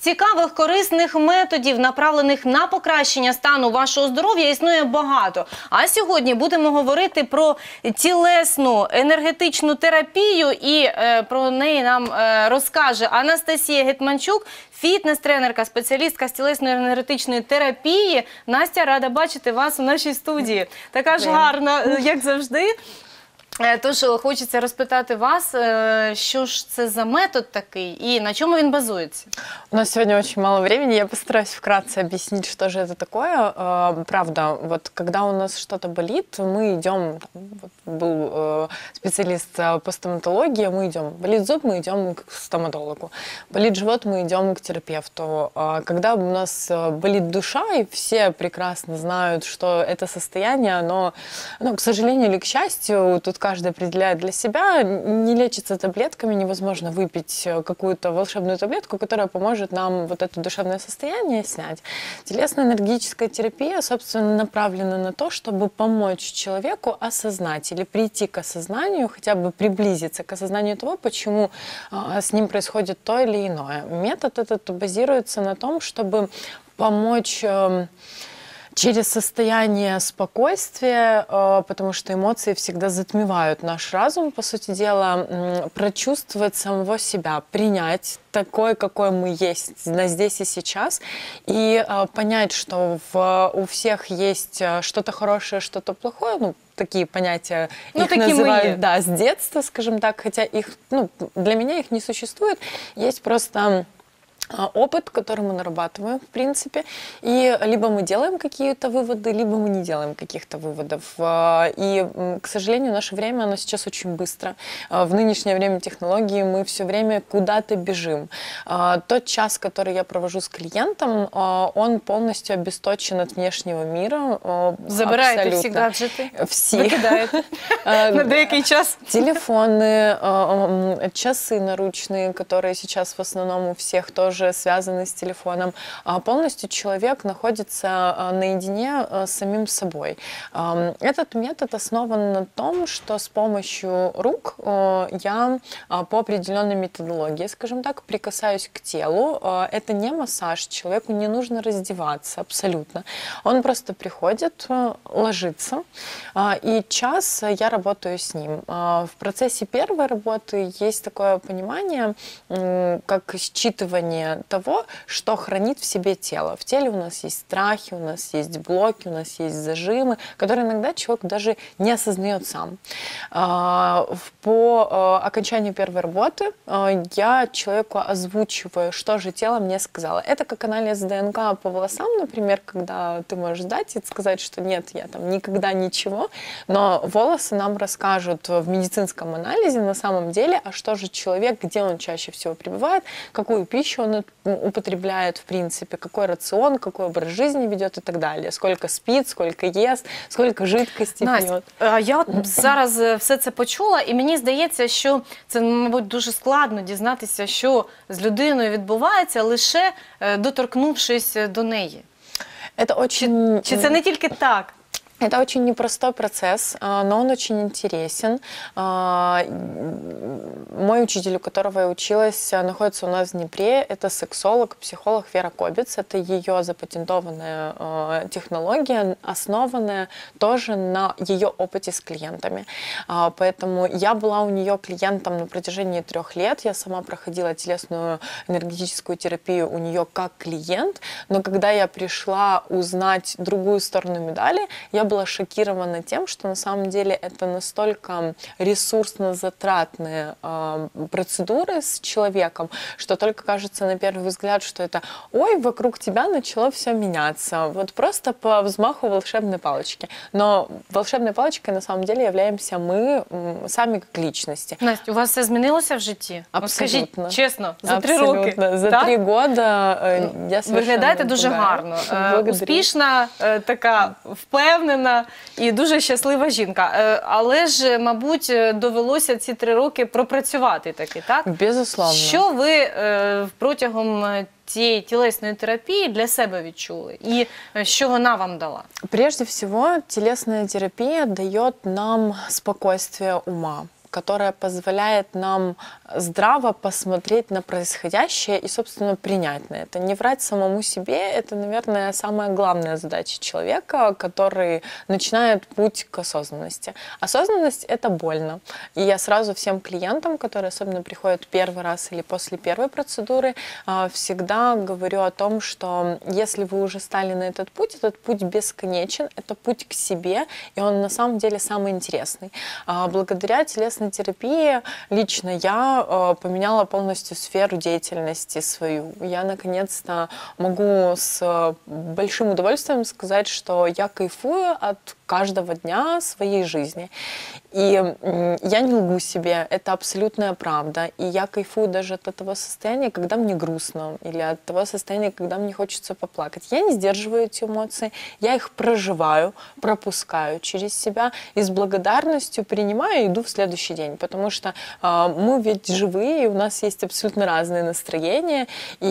Цікавих, корисних методів, направлених на покращення стану вашого здоров'я, існує багато. А сьогодні будемо говорити про тілесну енергетичну терапію, і про неї нам розкаже Анастасія Гетманчук, фітнес-тренерка, спеціалістка з тілесної енергетичної терапії. Настя, рада бачити вас у нашій студії. Така ж гарна, як завжди. Тож, хочеться розпитати вас, що ж це за метод такий і на чому він базується? У нас сегодня очень мало времени, я постараюсь вкратце объяснить, что же это такое. Правда, вот когда у нас что-то болит, мы идем, вот был специалист по стоматологии, мы идем, болит зуб, мы идем к стоматологу, болит живот, мы идем к терапевту. Когда у нас болит душа, и все прекрасно знают, что это состояние, оно, к сожалению или к счастью, тут каждый определяет для себя, не лечится таблетками, невозможно выпить какую-то волшебную таблетку, которая поможет нам вот это душевное состояние снять. Телесно-энергетическая терапия, собственно, направлена на то, чтобы помочь человеку осознать или прийти к осознанию, хотя бы приблизиться к осознанию того, почему с ним происходит то или иное. Метод этот базируется на том, чтобы помочь через состояние спокойствия, потому что эмоции всегда затмевают наш разум, по сути дела, прочувствовать самого себя, принять такой, какой мы есть здесь и сейчас, и понять, что у всех есть что-то хорошее, что-то плохое, такие понятия, их называют, с детства, скажем так, хотя их, для меня их не существует, есть просто опыт, который мы нарабатываем, в принципе, и либо мы делаем какие-то выводы, либо мы не делаем каких-то выводов. И, к сожалению, наше время, оно сейчас очень быстро. В нынешнее время технологии мы все время куда-то бежим. Тот час, который я провожу с клиентом, он полностью обесточен от внешнего мира. Забирает всі гаджети? Всі. Викидает на деякий час? Телефоны, часы наручные, которые сейчас в основном у всех тоже связаны с телефоном. Полностью человек находится наедине с самим собой. Этот метод основан на том, что с помощью рук я по определенной методологии, скажем так, прикасаюсь к телу. Это не массаж, человеку не нужно раздеваться абсолютно. Он просто приходит, ложится, и час я работаю с ним. В процессе первой работы есть такое понимание, как считывание того, что хранит в себе тело. В теле у нас есть страхи, у нас есть блоки, у нас есть зажимы, которые иногда человек даже не осознает сам. По окончанию первой работы я человеку озвучиваю, что же тело мне сказало. Это как анализ ДНК по волосам, например, когда ты можешь сдать и сказать, что нет, я там никогда ничего, но волосы нам расскажут в медицинском анализе на самом деле, а что же человек, где он чаще всего пребывает, какую пищу он употребляет, в принципе, какой рацион, какой образ жизни ведет и так далее. Сколько спит, сколько ест, сколько жидкості п'є. Я зараз все це почула, і мені здається, що це, мабуть, дуже складно дізнатися, що з людиною відбувається, лише доторкнувшись до неї. Чи це не тільки так? Это очень непростой процесс, но он очень интересен. Мой учитель, у которого я училась, находится у нас в Днепре. Это сексолог, психолог Вера Кобец. Это ее запатентованная технология, основанная тоже на ее опыте с клиентами. Поэтому я была у нее клиентом на протяжении 3 лет. Я сама проходила телесную энергетическую терапию у нее как клиент. Но когда я пришла узнать другую сторону медали, я была шокирована тем, что на самом деле это настолько ресурсно-затратные процедуры с человеком, что только кажется на первый взгляд, что это «Ой, вокруг тебя начало все меняться». Вот просто по взмаху волшебной палочки. Но волшебной палочкой на самом деле являемся мы сами как личности. Настя, у вас все змінилося в житті? Абсолютно. Скажіть чесно, за 3 роки. За 3 года я совершенно виглядаєте дуже гарно. Успішна, така впевнена і дуже щаслива жінка. Але ж, мабуть, довелося ці 3 роки пропрацювати таки, так? Безусловно. Що ви протягом цієї тілесної терапії для себе відчули? І що вона вам дала? Прежде всего, телесная терапия дает нам спокойствие ума, которая позволяет нам здраво посмотреть на происходящее и, собственно, принять на это. Не врать самому себе — это, наверное, самая главная задача человека, который начинает путь к осознанности. Осознанность — это больно. И я сразу всем клиентам, которые особенно приходят первый раз или после первой процедуры, всегда говорю о том, что если вы уже стали на этот путь бесконечен, это путь к себе, и он на самом деле самый интересный. Благодаря телесной терапии лично я поменяла полностью сферу деятельности свою. Я наконец-то могу с большим удовольствием сказать, что я кайфую от каждого дня своей жизни. И я не лгу себе, это абсолютная правда. И я кайфую даже от того состояния, когда мне грустно, или от того состояния, когда мне хочется поплакать. Я не сдерживаю эти эмоции, я их проживаю, пропускаю через себя и с благодарностью принимаю и иду в следующий день. Потому что мы ведь живые, и у нас есть абсолютно разные настроения.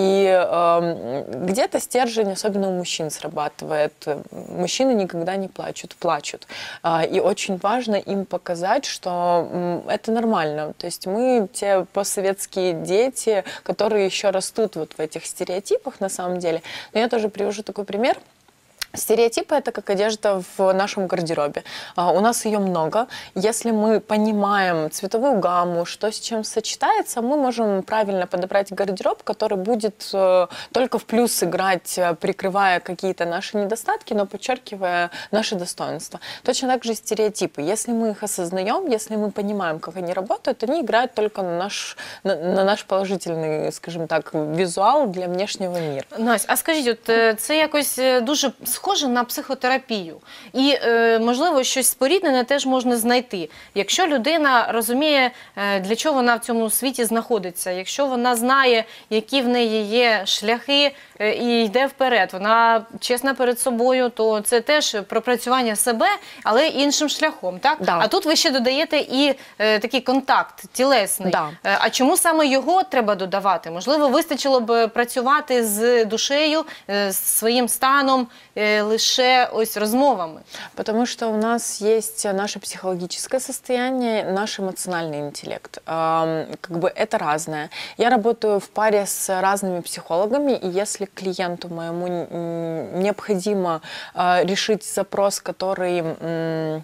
И где-то стержень, особенно у мужчин, срабатывает. Мужчины никогда не плачут. И очень важно им показать, что это нормально. То есть мы те постсоветские дети, которые еще растут вот в этих стереотипах на самом деле. Но я тоже привожу такой пример. Стереотипы — это как одежда в нашем гардеробе. У нас ее много. Если мы понимаем цветовую гамму, что с чем сочетается, мы можем правильно подобрать гардероб, который будет только в плюс играть, прикрывая какие-то наши недостатки, но подчеркивая наши достоинства. Точно так же стереотипы. Если мы их осознаем, если мы понимаем, как они работают, они играют только на наш положительний, скажімо так, візуал для внешнього мира. Настя, а скажіть, от це якось дуже схоже на психотерапію. І, можливо, щось споріднене теж можна знайти. Якщо людина розуміє, для чого вона в цьому світі знаходиться, якщо вона знає, які в неї є шляхи і йде вперед, вона чесна перед собою, то це теж пропрацювання себе, але іншим шляхом, так? Да. А тут ви ще додаєте і такий контакт тілесний. Да. А чому саме його треба додавати? Можливо, вистачило б працювати з душею, з своїм станом, лише ось розмовами. Потому что у нас есть наше психологическое состояние, наш эмоциональный интеллект. Как бы это разное. Я работаю в паре с разными психологами, и если клиенту моему необходимо решить запрос, который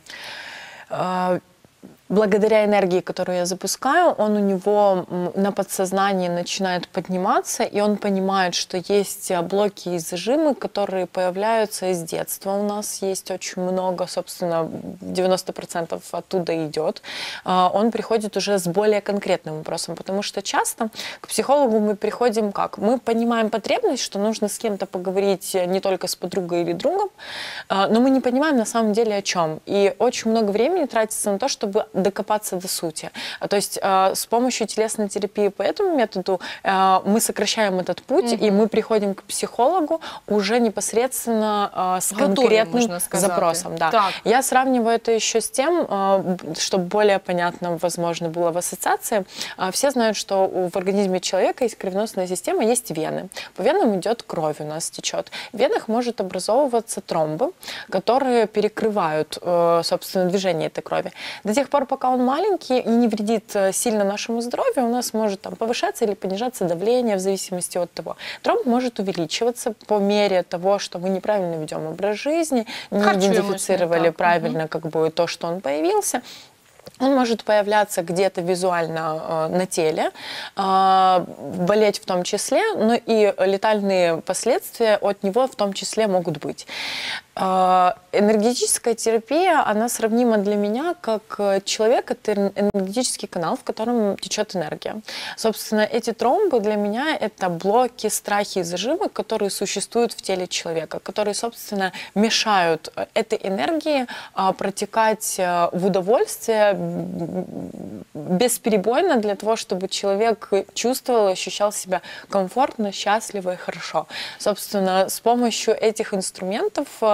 благодаря энергии, которую я запускаю, он у него на подсознании начинает подниматься, и он понимает, что есть блоки и зажимы, которые появляются из детства. У нас есть очень много, собственно, 90% оттуда идет. Он приходит уже с более конкретным вопросом, потому что часто к психологу мы приходим как? Мы понимаем потребность, что нужно с кем-то поговорить не только с подругой или другом, но мы не понимаем на самом деле о чем. И очень много времени тратится на то, чтобы докопаться до сути. То есть с помощью телесной терапии по этому методу мы сокращаем этот путь, и мы приходим к психологу уже непосредственно с конкретным запросом. Да. Я сравниваю это еще с тем, чтобы более понятно, возможно, было в ассоциации. Все знают, что в организме человека есть кровеносная система, есть вены. По венам идет кровь, у нас течет. В венах может образовываться тромбы, которые перекрывают, собственно, движение этой крови. До тех пор, пока он маленький и не вредит сильно нашему здоровью, у нас может там повышаться или понижаться давление в зависимости от того. Тромб может увеличиваться по мере того, что мы неправильно ведем образ жизни, не идентифицировали правильно как бы то, что он появился. Он может появляться где-то визуально на теле, болеть в том числе, но и летальные последствия от него в том числе могут быть. Энергетическая терапия, она сравнима для меня как человек, это энергетический канал, в котором течет энергия. Собственно, эти тромбы для меня это блоки, страхи и зажимы, которые существуют в теле человека, которые, собственно, мешают этой энергии протекать в удовольствие бесперебойно для того, чтобы человек чувствовал, ощущал себя комфортно, счастливо и хорошо. Собственно, с помощью этих инструментов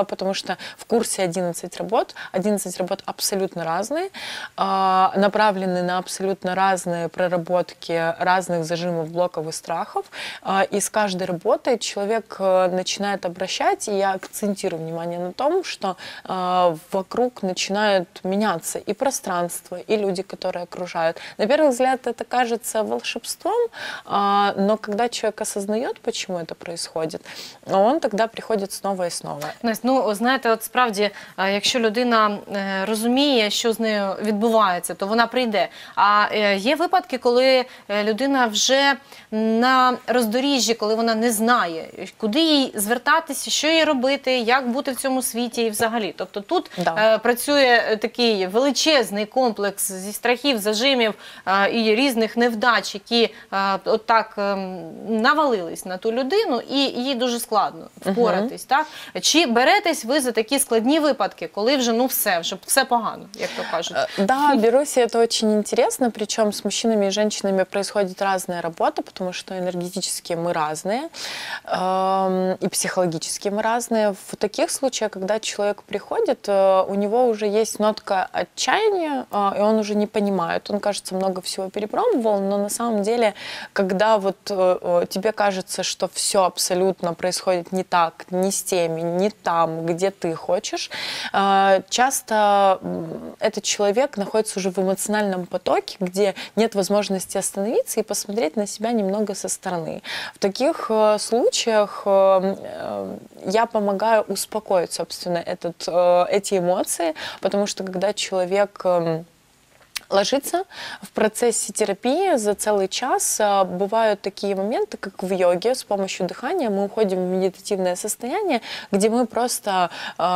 потому что в курсе 11 работ абсолютно разные, направлены на абсолютно разные проработки разных зажимов, блоков и страхов. И с каждой работой человек начинает обращать, и я акцентирую внимание на том, что вокруг начинают меняться и пространство, и люди, которые окружают. На первый взгляд это кажется волшебством, но когда человек осознает, почему это происходит, он тогда приходит снова і снова. Настя, ну, знаєте, от справді, якщо людина розуміє, що з нею відбувається, то вона прийде. А є випадки, коли людина вже на роздоріжжі, коли вона не знає, куди їй звертатися, що їй робити, як бути в цьому світі і взагалі. Тобто тут працює такий величезний комплекс зі страхів, зажимів і різних невдач, які отак навалились на ту людину, і їй дуже складно впоратись. Так? Чи беретесь ви за такі складні випадки, коли вже все погано, як то кажуть? Да, берусь, и это очень интересно, причем с мужчинами и женщинами происходит разная работа, потому что энергетически мы разные, и психологически мы разные. В таких случаях, когда человек приходит, у него уже есть нотка отчаяния, и он уже не понимает, он, кажется, много всего перепробовал, но на самом деле, когда вот тебе кажется, что все абсолютно происходит не так, не с теми, не там, где ты хочешь, часто этот человек находится уже в эмоциональном потоке, где нет возможности остановиться и посмотреть на себя немного со стороны. В таких случаях я помогаю успокоить, собственно, эти эмоции, потому что когда человек ложится в процессе терапии за целый час, бывают такие моменты, как в йоге, с помощью дыхания мы уходим в медитативное состояние, где мы просто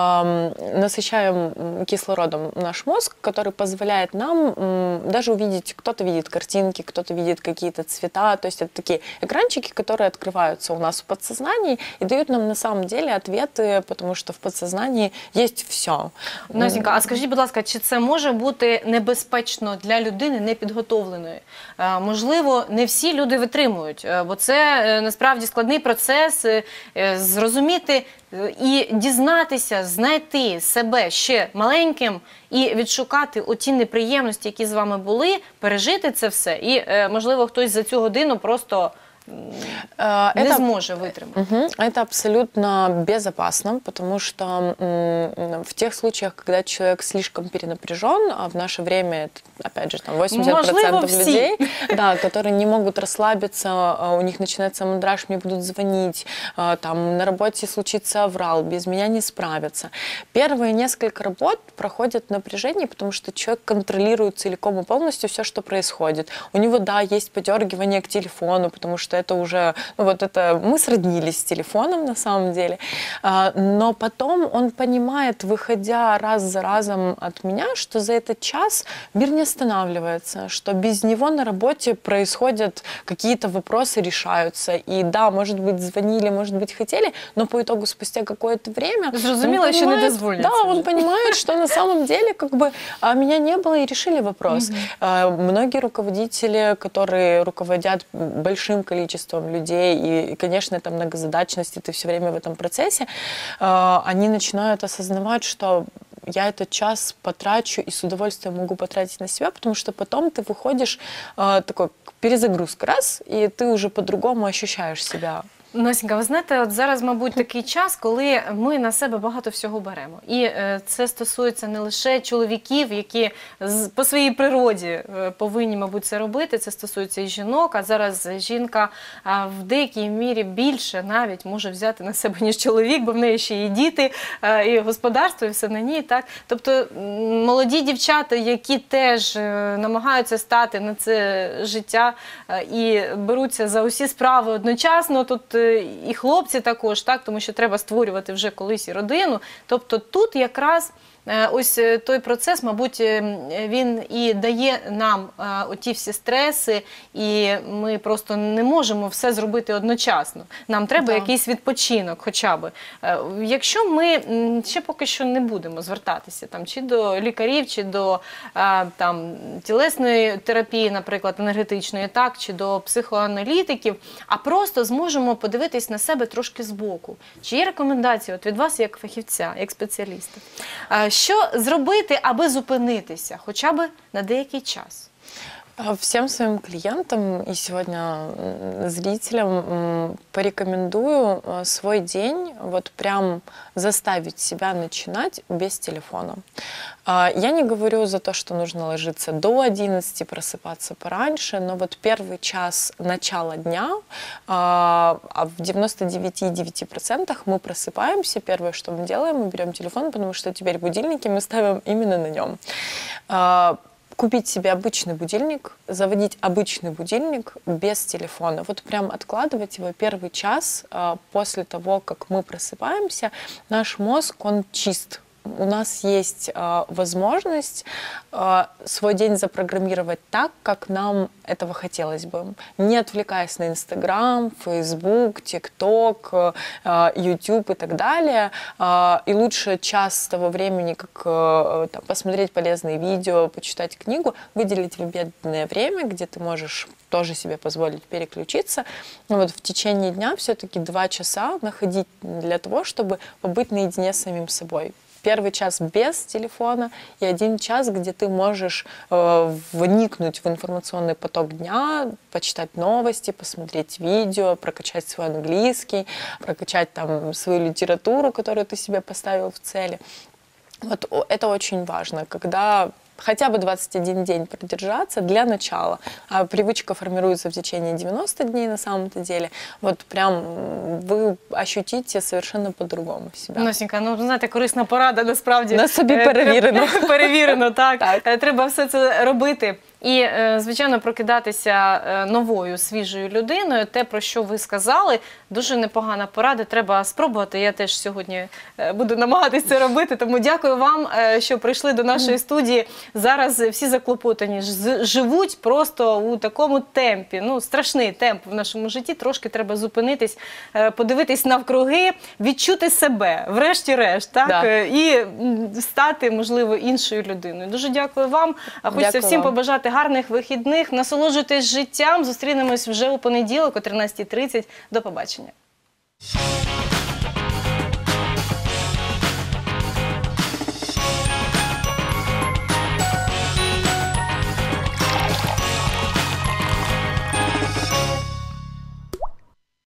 насыщаем кислородом наш мозг, который позволяет нам даже увидеть, кто-то видит картинки, кто-то видит какие-то цвета, то есть это такие экранчики, которые открываются у нас в подсознании и дают нам на самом деле ответы, потому что в подсознании есть все. Настенька, а скажіть, будь ласка, чи це може бути небезпечно для людини непідготовленої? Можливо, не всі люди витримують, бо це насправді складний процес зрозуміти і дізнатися, знайти себе ще маленьким і відшукати оті неприємності, які з вами були, пережити це все. І, можливо, хтось за цю годину просто не сможет вытримать. Это абсолютно безопасно, потому что в тех случаях, когда человек слишком перенапряжен, а в наше время это, опять же, там 80% людей, да, которые не могут расслабиться, у них начинается мандраж, мне будут звонить, там на работе случится аврал, без меня не справятся. Первые несколько работ проходят напряжение, потому что человек контролирует целиком и полностью все, что происходит. У него, да, есть подергивание к телефону, потому что это уже, ну вот это, мы сроднились с телефоном на самом деле, но потом он понимает, выходя раз за разом от меня, что за этот час мир не останавливается, что без него на работе происходят какие-то вопросы, решаются, и да, может быть, звонили, может быть, хотели, но по итогу спустя какое-то время он понимает, что на самом деле как бы меня не было и решили вопрос. Многие руководители, которые руководят большим количеством людей, и, конечно, это многозадачность, и ты все время в этом процессе, они начинают осознавать, что я этот час потрачу и с удовольствием могу потратить на себя, потому что потом ты выходишь такой перезагрузка раз, и ты уже по-другому ощущаешь себя. Настенька, ви знаєте, от зараз, мабуть, такий час, коли ми на себе багато всього беремо. І це стосується не лише чоловіків, які по своїй природі повинні, мабуть, це робити, це стосується і жінок, а зараз жінка в деякій мірі більше навіть може взяти на себе, ніж чоловік, бо в неї ще і діти, і господарство, і все на ній. Так? Тобто молоді дівчата, які теж намагаються стати на це життя і беруться за усі справи одночасно, тут і хлопці також, так, тому що треба створювати вже колись і родину. Тобто тут якраз ось той процес, мабуть, він і дає нам оті всі стреси, і ми просто не можемо все зробити одночасно. Нам треба якийсь відпочинок хоча б. Якщо ми ще поки що не будемо звертатися там, чи до лікарів, чи до там, тілесної терапії, наприклад, енергетичної, так, чи до психоаналітиків, а просто зможемо подивитись на себе трошки збоку. Чи є рекомендації от від вас як фахівця, як спеціаліста? Що зробити, аби зупинитися, хоча б на деякий час? Всем своим клиентам и сегодня зрителям порекомендую свой день вот прям заставить себя начинать без телефона. Я не говорю за то, что нужно ложиться до 11, просыпаться пораньше, но вот первый час начала дня, а в 99,9% мы просыпаемся, первое, что мы делаем, мы берем телефон, потому что теперь будильники мы ставим именно на нем. Купить себе обычный будильник, заводить обычный будильник без телефона. Вот прям откладывать его первый час после того, как мы просыпаемся. Наш мозг, он чист. У нас есть возможность свой день запрограммировать так, как нам этого хотелось бы, не отвлекаясь на Инстаграм, Фейсбук, ТикТок, Ютуб и так далее. И лучше час того времени, как там, посмотреть полезные видео, почитать книгу, выделить в обеденное время, где ты можешь тоже себе позволить переключиться. Но вот в течение дня все-таки 2 часа находить для того, чтобы побыть наедине с самим собой. Первый час без телефона и 1 час, где ты можешь вникнуть в информационный поток дня, почитать новости, посмотреть видео, прокачать свой английский, прокачать там свою литературу, которую ты себе поставил в цели. Вот это очень важно, когда хотя бы 21 день продержаться для начала. А привычка формируется в течение 90 дней на самом-то деле. Вот прям ви ощутите совершенно по-другому себе. Носенька, ну, знаєте, корисна порада, насправді. На собі перевірено. Перевірено, так. Треба все це робити. І, звичайно, прокидатися новою, свіжою людиною. Те, про що ви сказали, дуже непогана порада. Треба спробувати. Я теж сьогодні буду намагатися це робити. Тому дякую вам, що прийшли до нашої студії. Зараз всі заклопотані, живуть просто у такому темпі. Ну, страшний темп в нашому житті. Трошки треба зупинитись, подивитись навкруги, відчути себе, врешті-решт, так? Да. І стати, можливо, іншою людиною. Дуже дякую вам. Хочеться всім побажати гарних вихідних, насолоджуйтесь життям. Зустрінемось вже у понеділок о 13:30. До побачення.